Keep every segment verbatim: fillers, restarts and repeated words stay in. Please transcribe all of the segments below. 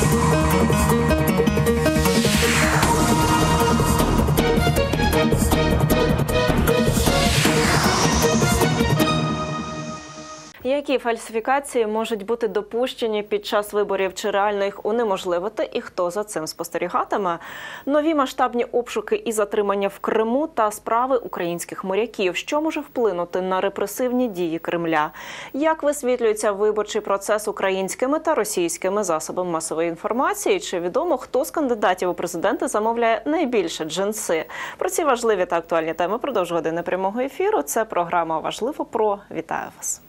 Які фальсифікації можуть бути допущені під час виборів, чи реально їх унеможливити і хто за цим спостерігатиме? Нові масштабні обшуки і затримання в Криму та справи українських моряків. Що може вплинути на репресивні дії Кремля? Як висвітлюється виборчий процес українськими та російськими засобами масової інформації? Чи відомо, хто з кандидатів у президенти замовляє найбільше джинси? Про ці важливі та актуальні теми продовж години прямого ефіру. Це програма «Важливо про». Вітаю вас.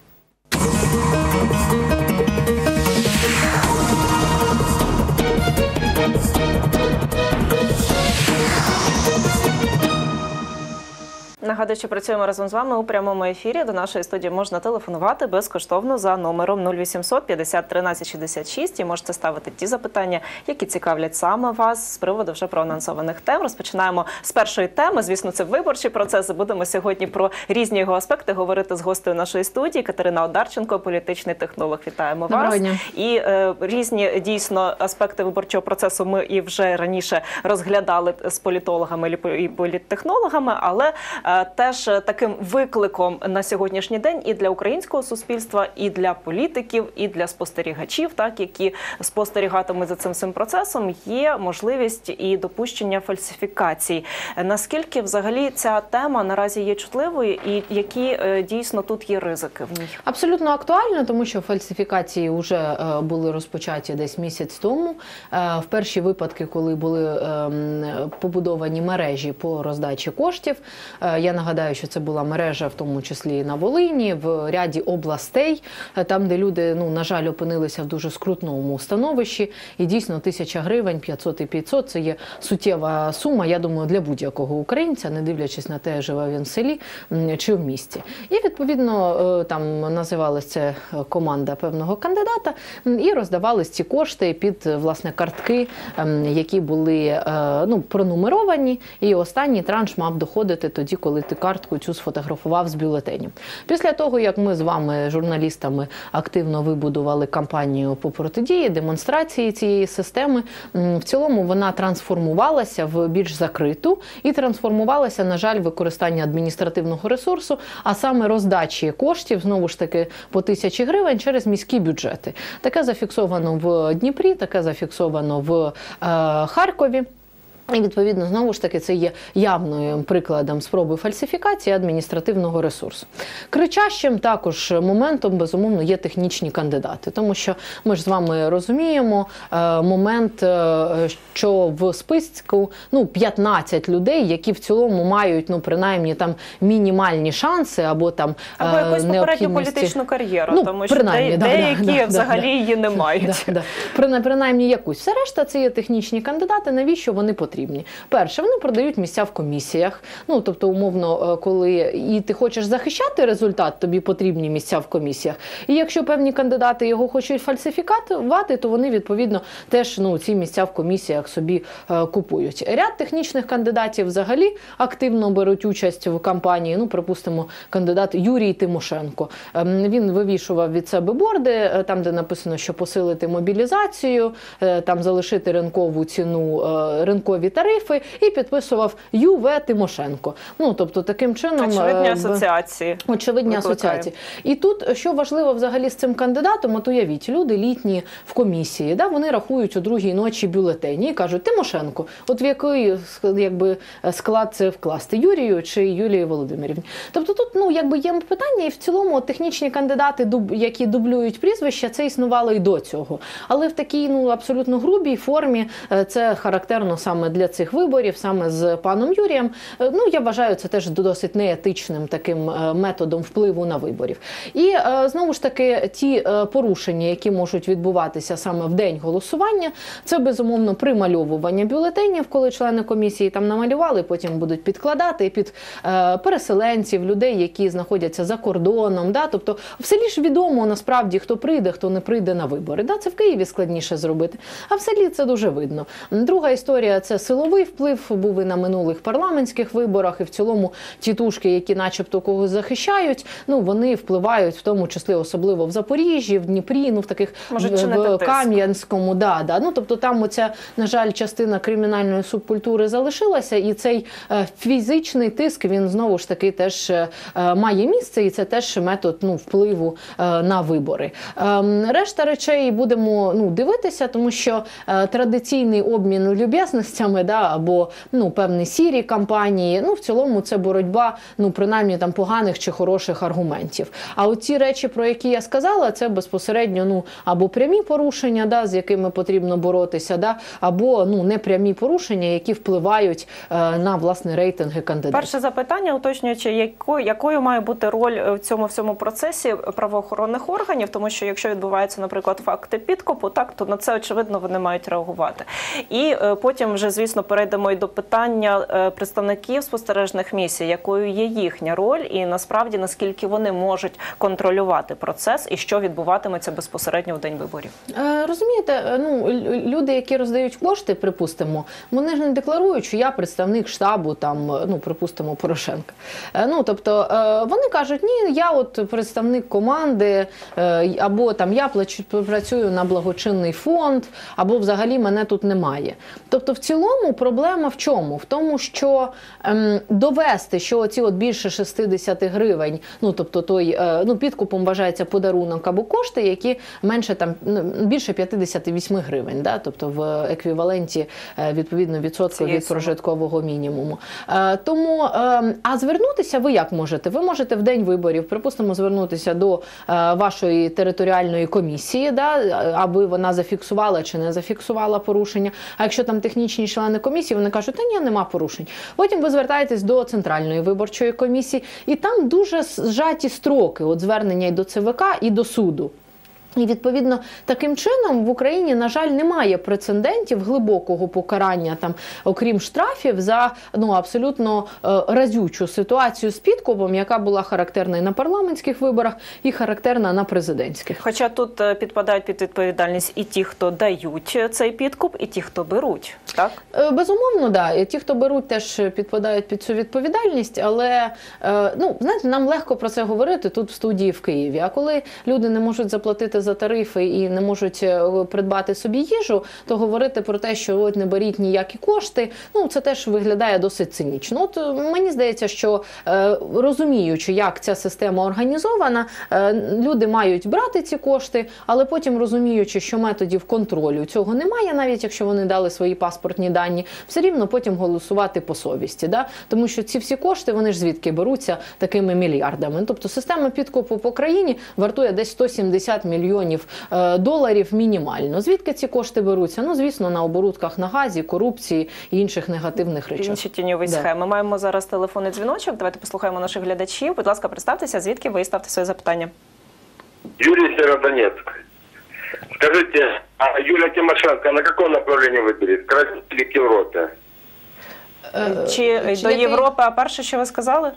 Нагадую, що працюємо разом з вами у прямому ефірі. До нашої студії можна телефонувати безкоштовно за номером нуль вісімсот п'ятдесят тринадцять шістдесят шість і можете ставити ті запитання, які цікавлять саме вас з приводу вже проанонсованих тем. Розпочинаємо з першої теми. Звісно, це виборчий процес. Будемо сьогодні про різні його аспекти говорити з гостею нашої студії. Катерина Одарченко, політичний технолог. Вітаємо вас. І е, різні, дійсно, аспекти виборчого процесу ми і вже раніше розглядали з політологами і політтехнологами, але теж таким викликом на сьогоднішній день і для українського суспільства, і для політиків, і для спостерігачів, так, які спостерігатимуть за цим всім процесом, є можливість і допущення фальсифікацій. Наскільки взагалі ця тема наразі є чутливою і які дійсно тут є ризики в ній? Абсолютно актуально, тому що фальсифікації вже були розпочаті десь місяць тому. В перші випадки, коли були побудовані мережі по роздачі коштів, я нагадаю, що це була мережа, в тому числі і на Волині, в ряді областей, там, де люди, ну, на жаль, опинилися в дуже скрутному становищі. І дійсно тисяча гривень, п'ятсот і п'ятсот – це є суттєва сума, я думаю, для будь-якого українця, не дивлячись на те, живе він в селі чи в місті. І, відповідно, там називалася це команда певного кандидата, і роздавались ці кошти під, власне, картки, які були, ну, пронумеровані, і останній транш мав доходити тоді, коли ти картку цю сфотографував з бюлетенем. Після того, як ми з вами, журналістами, активно вибудували кампанію по протидії, демонстрації цієї системи, в цілому вона трансформувалася в більш закриту і трансформувалася, на жаль, використання адміністративного ресурсу, а саме роздачі коштів, знову ж таки, по тисячі гривень через міські бюджети. Таке зафіксовано в Дніпрі, таке зафіксовано в е, Харкові. І, відповідно, знову ж таки, це є явним прикладом спроби фальсифікації адміністративного ресурсу. Кричащим також моментом, безумовно, є технічні кандидати. Тому що ми ж з вами розуміємо момент, що в списку, ну, п'ятнадцять людей, які в цілому мають, ну, принаймні, там, мінімальні шанси, або там або якусь попередню політичну кар'єру, ну, тому що де, да, деякі да, взагалі да, її не мають. Да, да. Принаймні якусь. Все решта – це є технічні кандидати. Навіщо вони потрібні? Перше, вони продають місця в комісіях. Ну, тобто, умовно, коли і ти хочеш захищати результат, тобі потрібні місця в комісіях. І якщо певні кандидати його хочуть фальсифікувати, то вони, відповідно, теж, ну, ці місця в комісіях собі е, купують. Ряд технічних кандидатів взагалі активно беруть участь в кампанії. Ну, припустимо, кандидат Юрій Тимошенко. Е, він вивішував від себе борди, е, там, де написано, що посилити мобілізацію, е, там залишити ринкову ціну, е, ринкові тарифи, і підписував Ю В Тимошенко. Ну, тобто, таким чином... Очевидні асоціації. Очевидні асоціації. І тут, що важливо взагалі з цим кандидатом, от уявіть, люди літні в комісії, да, вони рахують о другій ночі бюлетені і кажуть: Тимошенко, от в який, якби, склад це вкласти, Юрію чи Юлії Володимирівні. Тобто тут, ну, якби є питання, і в цілому технічні кандидати, які дублюють прізвища, це існувало і до цього. Але в такій, ну, абсолютно грубій формі це характерно саме для цих виборів, саме з паном Юрієм. Ну, я вважаю, це теж досить неетичним таким методом впливу на виборів. І, знову ж таки, ті порушення, які можуть відбуватися саме в день голосування, це, безумовно, примальовування бюлетенів, коли члени комісії там намалювали, потім будуть підкладати під переселенців, людей, які знаходяться за кордоном. Да? Тобто, в селі ж відомо, насправді, хто прийде, хто не прийде на вибори. Да? Це в Києві складніше зробити, а в селі це дуже видно. Друга історія – це силовий вплив, був і на минулих парламентських виборах, і в цілому тітушки, які начебто когось захищають, ну, вони впливають в тому числі особливо в Запоріжжі, в Дніпрі, ну, в таких Може, в, чинити в тиск. Кам'янському, да, да. Ну, тобто там оця, на жаль, частина кримінальної субкультури залишилася, і цей е, фізичний тиск, він знову ж таки теж е, має місце, і це теж метод, ну, впливу е, на вибори. Е, решта речей будемо, ну, дивитися, тому що е, традиційний обмін люб'язностями, да, або, ну, певні сірі кампанії, ну, в цілому це боротьба, ну, принаймні там поганих чи хороших аргументів. А от ці речі, про які я сказала, це безпосередньо, ну, або прямі порушення, да, з якими потрібно боротися, да, або, ну, непрямі порушення, які впливають е, на, власне, рейтинги кандидатів. Перше запитання, уточнюючи, якою, якою має бути роль в цьому всьому процесі правоохоронних органів, тому що якщо відбуваються, наприклад, факти підкупу, так, то на це, очевидно, вони мають реагувати. І е, потім вже, звісно, перейдемо і до питання е, представників спостережних місій, якою є їхня роль і, насправді, наскільки вони можуть контролювати процес і що відбуватиметься безпосередньо в день виборів. Е, розумієте, ну, люди, які роздають кошти, припустимо, вони ж не декларують, що я представник штабу, там, ну, припустимо, Порошенка. Е, ну, тобто, е, вони кажуть, ні, я от представник команди, е, або там я плачу, працюю на благочинний фонд, або взагалі мене тут немає. Тобто, в цілому проблема в чому? В тому, що ем, довести, що оці от більше шістдесят гривень, ну, тобто той, е, ну, підкупом вважається подарунок або кошти, які менше там, ну, більше п'ятдесят вісім гривень, да? Тобто в еквіваленті, е, відповідно, відсотку від прожиткового мінімуму. Е, тому, е, а звернутися ви як можете? Ви можете в день виборів, припустимо, звернутися до е, вашої територіальної комісії, да? Аби вона зафіксувала чи не зафіксувала порушення. А якщо там технічні члени комісії, вони кажуть, та ні, нема порушень. Потім ви звертаєтесь до Центральної виборчої комісії, і там дуже зжаті строки от звернення і до ЦВК, і до суду. І, відповідно, таким чином в Україні, на жаль, немає прецедентів глибокого покарання, там, окрім штрафів, за, ну, абсолютно е, разючу ситуацію з підкупом, яка була характерна і на парламентських виборах, і характерна на президентських. Хоча тут е, підпадають під відповідальність і ті, хто дають цей підкуп, і ті, хто беруть, так? Е, безумовно, да. І ті, хто беруть, теж підпадають під цю відповідальність, але, е, ну, знаєте, нам легко про це говорити тут в студії в Києві. А коли люди не можуть заплатити за тарифи і не можуть придбати собі їжу, то говорити про те, що от не беріть ніякі кошти, ну, це теж виглядає досить цинічно. От мені здається, що е, розуміючи, як ця система організована, е, люди мають брати ці кошти, але потім розуміючи, що методів контролю цього немає, навіть якщо вони дали свої паспортні дані, все рівно потім голосувати по совісті. Да? Тому що ці всі кошти, вони ж звідки беруться такими мільярдами. Тобто система підкупу по країні вартує десь сто сімдесят мільйонів доларів мінімально. Звідки ці кошти беруться? Ну, звісно, на оборудках на газі, корупції і інших негативних речей. Інші тіньові Да. схеми. Маємо зараз телефонний дзвіночок. Давайте послухаємо наших глядачів. Будь ласка, представтеся, звідки ви, ставте своє запитання. Юрий, Северодонецк. Скажите, а Юлия Тимошенко на каком направлении выберет? К России или к Европе? Е, Чи, чи до який- Європи, а перше, що ви сказали?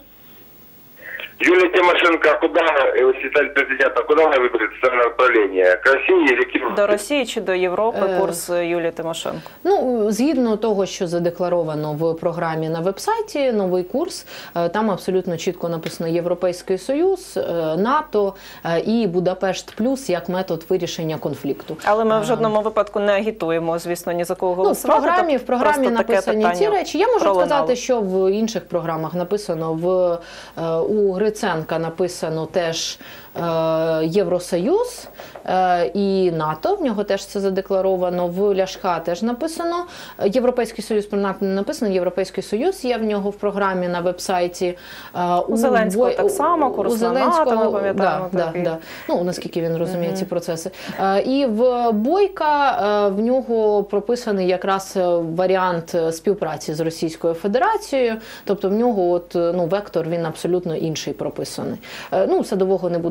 Юлия Тимошенко, куда, если стать президентом, куда она выберет свое направление? К России или к Европе? До Росії чи до Європи Е. курс Юлії Тимошенко? Ну, згідно того, що задекларовано в програмі на веб-сайті, новий курс, е, там абсолютно чітко написано Європейський Союз, е, НАТО е, і Будапешт плюс як метод вирішення конфлікту. Але ми в Е, жодному випадку не агітуємо, звісно, ні за кого Ну, в голосувати. програмі, в Тобто програмі просто таке написані ці питання речі. Я можу пролунало. сказати, що в інших програмах написано, в, е, у Гриценка написано теж е, Євросоюз е, і НАТО, в нього теж це задекларовано, в Ляшка теж написано, Європейський Союз, принаймні не написано, Європейський Союз є в нього в програмі на веб-сайті. Е, У Зеленського Бой- так само, курс на НАТО, ми пам'ятаємо да, да, такий. да. Ну, наскільки він розуміє ці процеси. Е, І в Бойка е, в нього прописаний якраз е, варіант е, співпраці з Російською Федерацією, тобто в нього от, е, ну, вектор він абсолютно інший прописаний. Е, Ну, Садового не буду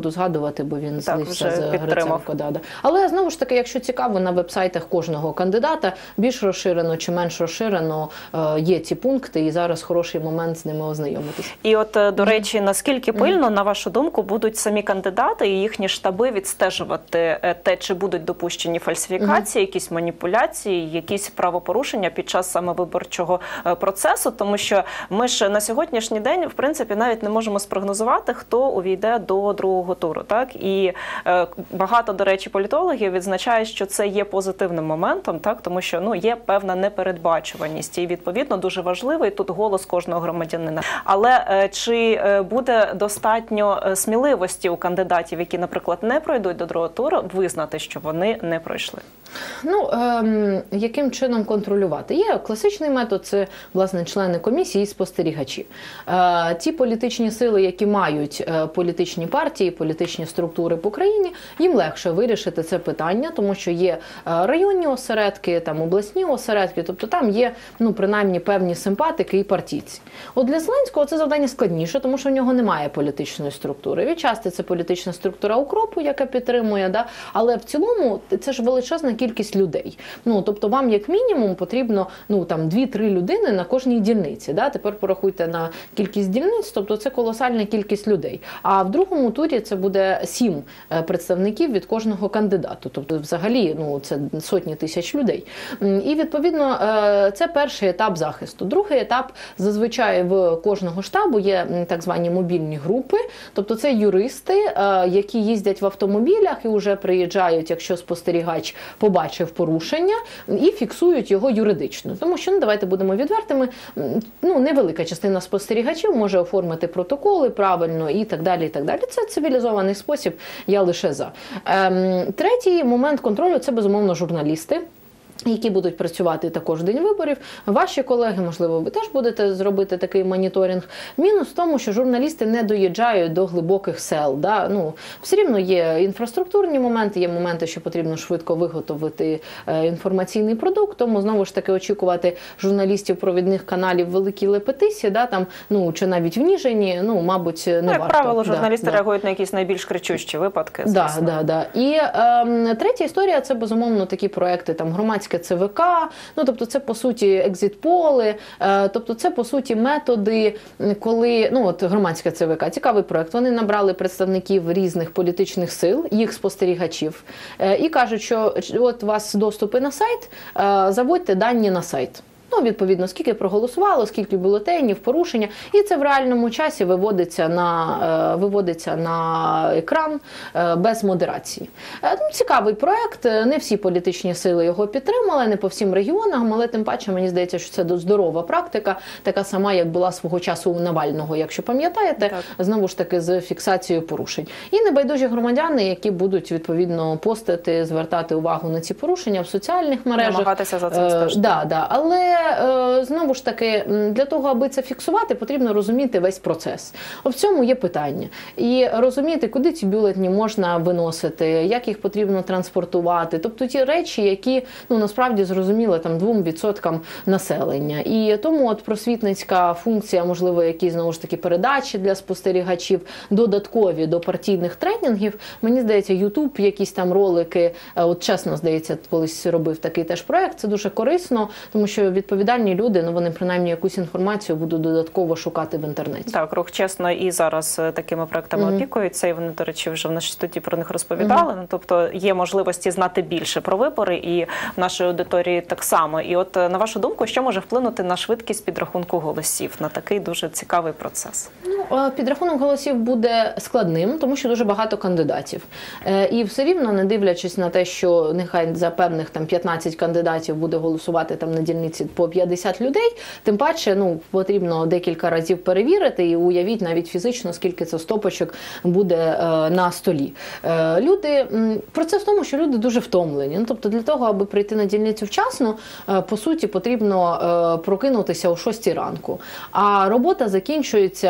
буду згадувати, бо він Так, злився вже з підтримав. Гриценко. Да, да. Але, знову ж таки, якщо цікаво, на веб-сайтах кожного кандидата більш розширено чи менш розширено е, є ці пункти, і зараз хороший момент з ними ознайомитися. І от, до речі, наскільки пильно, на вашу думку, будуть самі кандидати і їхні штаби відстежувати е, те, чи будуть допущені фальсифікації, якісь маніпуляції, якісь правопорушення під час саме виборчого е, процесу, тому що ми ж на сьогоднішній день, в принципі, навіть не можемо спрогнозувати, хто увійде до другого туру. Так? І е, багато, до речі, політологів відзначають, що це є позитивним моментом, так? Тому що ну, є певна непередбачуваність і, відповідно, дуже важливий тут голос кожного громадянина. Але е, чи е, буде достатньо е, сміливості у кандидатів, які, наприклад, не пройдуть до другого туру, визнати, що вони не пройшли? Ну, ем, яким чином контролювати? Є класичний метод, це, власне, члени комісії і спостерігачі. Е, ті політичні сили, які мають е, політичні партії, політичні структури по країні, їм легше вирішити це питання, тому що є е, районні осередки, там обласні осередки, тобто там є, ну, принаймні, певні симпатики і партійці. От для Зеленського це завдання складніше, тому що в нього немає політичної структури. Відчасти це політична структура укропу, яка підтримує, да? Але в цілому це ж величезна кількість людей. Ну, тобто вам як мінімум потрібно, ну, там дві-три людини на кожній дільниці. Да? Тепер порахуйте на кількість дільниць, тобто це колосальна кількість людей. А в другому турі це буде сім представників від кожного кандидату. Тобто взагалі, ну, це сотні тисяч людей. І відповідно це перший етап захисту. Другий етап, зазвичай в кожного штабу є так звані мобільні групи, тобто це юристи, які їздять в автомобілях і вже приїжджають, якщо спостерігач побачив порушення, і фіксують його юридично. Тому що, ну, давайте будемо відвертими, ну, невелика частина спостерігачів може оформити протоколи правильно і так далі, і так далі. Це цивілізований спосіб, я лише за. Ем, третій момент контролю – це, безумовно, журналісти, які будуть працювати також в день виборів. Ваші колеги, можливо, ви теж будете зробити такий моніторинг. Мінус в тому, що журналісти не доїжджають до глибоких сел. Да? Ну, все рівно є інфраструктурні моменти, є моменти, що потрібно швидко виготовити е, інформаційний продукт, тому знову ж таки очікувати журналістів провідних каналів в Великій Лепетисі, да, там, ну, чи навіть в Ніжині, ну, мабуть, не ну, як варто. правило, журналісти да, реагують на якісь найбільш кричущі випадки. Да, да, да. І е, третя історія – це, безумовно, такі проекти, там, громадські ЦВК, ну, тобто це, по суті, екзит-поли, е, тобто це, по суті, методи, коли, ну, от громадська ЦВК, цікавий проект, вони набрали представників різних політичних сил, їх спостерігачів, е, і кажуть, що от у вас доступи на сайт, е, заводьте дані на сайт. Ну, відповідно, скільки проголосувало, скільки бюлетенів, порушення. І це в реальному часі виводиться на, виводиться на екран без модерації. Ну, цікавий проект. Не всі політичні сили його підтримали, не по всім регіонам, але тим паче, мені здається, що це здорова практика, така сама, як була свого часу у Навального, якщо пам'ятаєте, так. Знову ж таки з фіксацією порушень. І небайдужі громадяни, які будуть, відповідно, постити, звертати увагу на ці порушення в соціальних мережах. Намагатися за цим стежити. Да, да. Але знову ж таки, для того, аби це фіксувати, потрібно розуміти весь процес. В цьому є питання. І розуміти, куди ці бюлетні можна виносити, як їх потрібно транспортувати. Тобто ті речі, які, ну, насправді зрозуміли там двом відсоткам населення. І тому от просвітницька функція, можливо, які, знову ж таки, передачі для спостерігачів, додаткові до партійних тренінгів. Мені здається, Ютуб, якісь там ролики, от чесно, здається, колись робив такий теж проект, це дуже корисно, тому що відповідальні люди, ну, вони принаймні якусь інформацію будуть додатково шукати в інтернеті. Так, Рух Чесно і зараз такими проектами mm-hmm. опікуються, і вони, до речі, вже в нашій студії про них розповідали. Mm-hmm. Тобто є можливості знати більше про вибори, і в нашій аудиторії так само. І от, на вашу думку, що може вплинути на швидкість підрахунку голосів, на такий дуже цікавий процес? Ну, підрахунок голосів буде складним, тому що дуже багато кандидатів. І все рівно, не дивлячись на те, що нехай за певних там п'ятнадцять кандидатів буде голосувати там на дільниці по п'ятдесят людей, тим паче, ну, потрібно декілька разів перевірити і уявіть навіть фізично, скільки це стопочок буде е, на столі. Е, люди, процес в тому, що люди дуже втомлені. Ну, тобто для того, аби прийти на дільницю вчасно, е, по суті, потрібно е, прокинутися о шостій ранку. А робота закінчується, ну, нехай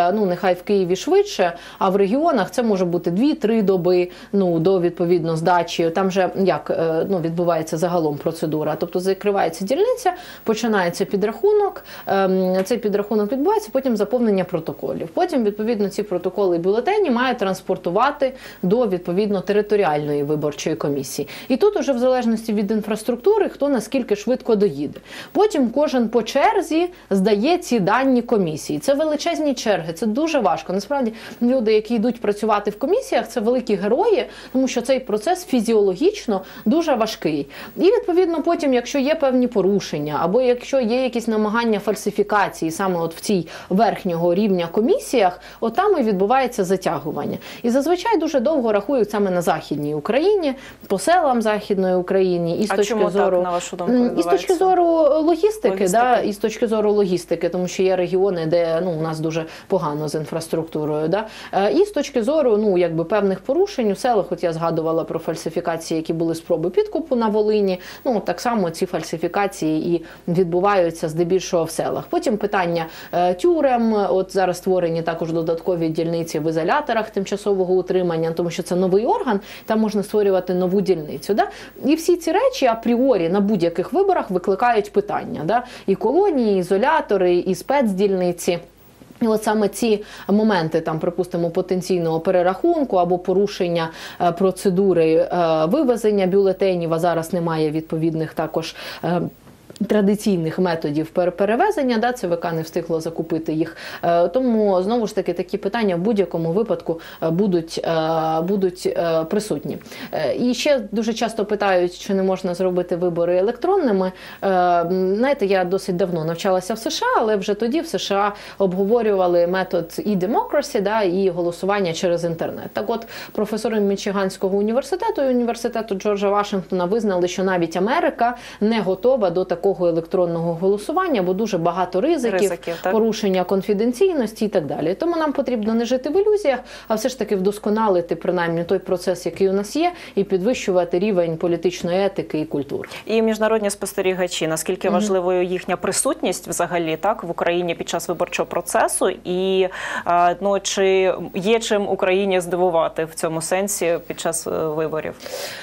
нехай в Києві швидше, а в регіонах це може бути дві-три доби, ну, до відповідно здачі. Там же як ну, відбувається загалом процедура. Тобто закривається дільниця, починається підрахунок, цей підрахунок відбувається, потім заповнення протоколів. Потім, відповідно, ці протоколи і бюлетені мають транспортувати до, відповідно, територіальної виборчої комісії. І тут уже в залежності від інфраструктури, хто наскільки швидко доїде. Потім кожен по черзі здає ці дані комісії. Це величезні черги, це дуже важко. Насправді, люди, які йдуть працювати в комісіях, це великі герої, тому що цей процес фізіологічно дуже важкий. І, відповідно, потім, якщо є певні порушення, або якщо є якісь намагання фальсифікації саме от в цій верхнього рівня комісіях, от там і відбувається затягування. І зазвичай дуже довго рахують саме на Західній Україні, по селам Західної України. І з а точки чому зору, так, на вашу думку, відбувається? І з точки зору логістики, логістики. Да, і з точки зору логістики, тому що є регіони, де ну, у нас дуже погано з інфраструктурою. Да? І з точки зору ну, якби, певних порушень у селах, от я згадувала про фальсифікації, які були спроби підкупу на Волині, ну так само ці фальсифікації і відбуваються здебільшого в селах. Потім питання е, тюрем, от зараз створені також додаткові дільниці в ізоляторах тимчасового утримання, тому що це новий орган, там можна створювати нову дільницю. Да? І всі ці речі апріорі на будь-яких виборах викликають питання. Да? І колонії, і ізолятори, і спецдільниці. І от саме ці моменти, там, припустимо, потенційного перерахунку або порушення е, процедури е, вивезення бюлетенів, а зараз немає відповідних також е, традиційних методів перевезення, да, ЦВК не встигло закупити їх. Тому, знову ж таки, такі питання в будь-якому випадку будуть, будуть присутні. І ще дуже часто питають, чи не можна зробити вибори електронними. Знаєте, я досить давно навчалася в США, але вже тоді в США обговорювали метод e-democracy, да, і голосування через інтернет. Так от, професори Мічиганського університету і університету Джорджа Вашингтона визнали, що навіть Америка не готова до такого електронного голосування, бо дуже багато ризиків, Ризиків, порушення конфіденційності і так далі. Тому нам потрібно не жити в ілюзіях, а все ж таки вдосконалити принаймні той процес, який у нас є, і підвищувати рівень політичної етики і культури. І міжнародні спостерігачі, наскільки mm-hmm. важливою їхня присутність взагалі так в Україні під час виборчого процесу, і ну, чи є чим Україні здивувати в цьому сенсі під час виборів?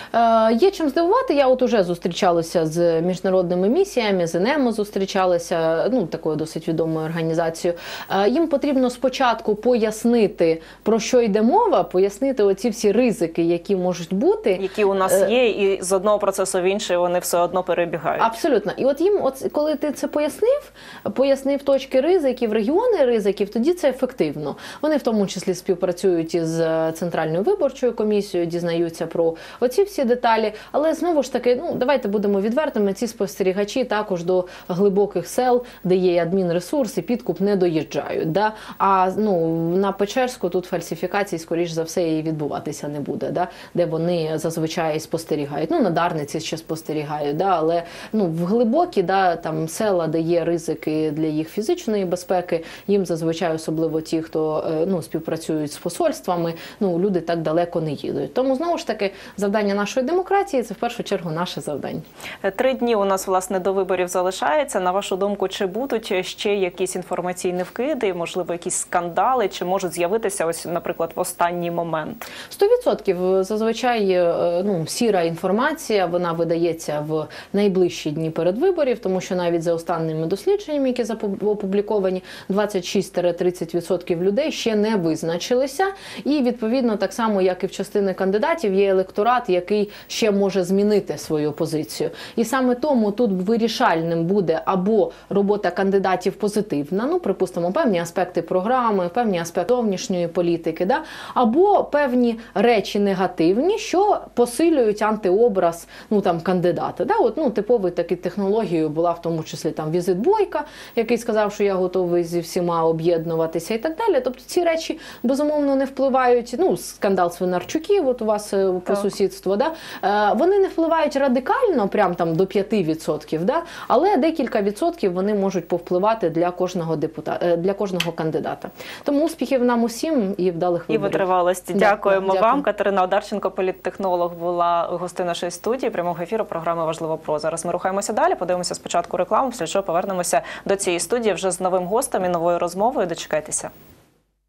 Е, є чим здивувати. Я от уже зустрічалася з міжнародними місіями, з ЕНЕМО зустрічалася, ну, такою досить відомою організацією. Е, їм потрібно спочатку пояснити, про що йде мова, пояснити оці всі ризики, які можуть бути. Які у нас є, і з одного процесу в інший вони все одно перебігають. Абсолютно. І от їм, от, коли ти це пояснив, пояснив точки ризиків, регіони ризиків, тоді це ефективно. Вони в тому числі співпрацюють із Центральною виборчою комісією, дізнаються про оці всі деталі. Але знову ж таки, ну, давайте будемо відвертими, ці спостерігачі також до глибоких сел, де є адмінресурси, підкуп, не доїжджають. Да? А ну, на Печерську тут фальсифікацій, скоріш за все, і відбуватися не буде, да? Де вони зазвичай спостерігають. Ну, на Дарниці ще спостерігають, да? Але ну, в глибокі, да, там, села, де є ризики для їх фізичної безпеки, їм зазвичай, особливо ті, хто ну, співпрацюють з посольствами, ну, люди так далеко не їдуть. Тому, знову ж таки, завдання нашої демократії – це в першу чергу наше завдання. Три дні у нас, власне, до виборів залишається. На вашу думку, чи будуть ще якісь інформаційні вкиди, можливо, якісь скандали, чи можуть з'явитися, ось, наприклад, в останній момент? Сто відсотків. Зазвичай ну, сіра інформація, вона видається в найближчі дні перед виборів, тому що навіть за останніми дослідженнями, які опубліковані, двадцять шість - тридцять відсотків людей ще не визначилися. І, відповідно, так само, як і в частини кандидатів, є електорат, який ще може змінити свою позицію. І саме тому тут вирішальним буде або робота кандидатів позитивна, ну, припустимо, певні аспекти програми, певні аспекти зовнішньої політики, да? Або певні речі негативні, що посилюють антиобраз, ну, там, кандидата. Да? От, ну, типовою такою технологією була в тому числі там візит Бойка, який сказав, що я готовий зі всіма об'єднуватися і так далі. Тобто ці речі, безумовно, не впливають, ну, скандал Свинарчуків, от у вас по так. сусідству, да? Вони не впливають радикально, прям там до п'яти відсотків, да? Але декілька відсотків вони можуть повпливати для кожного депутата, для кожного кандидата. Тому успіхів нам усім і вдалих виборів. І витривалості. Да, Дякуємо дякую. вам. Катерина Одарченко, політтехнолог, була гостею нашої студії прямого ефіру програми «Важливо про». Зараз ми рухаємося далі, подивимося спочатку рекламу, після чого повернемося до цієї студії вже з новим гостем і новою розмовою. Дочекайтеся.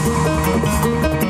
Україна.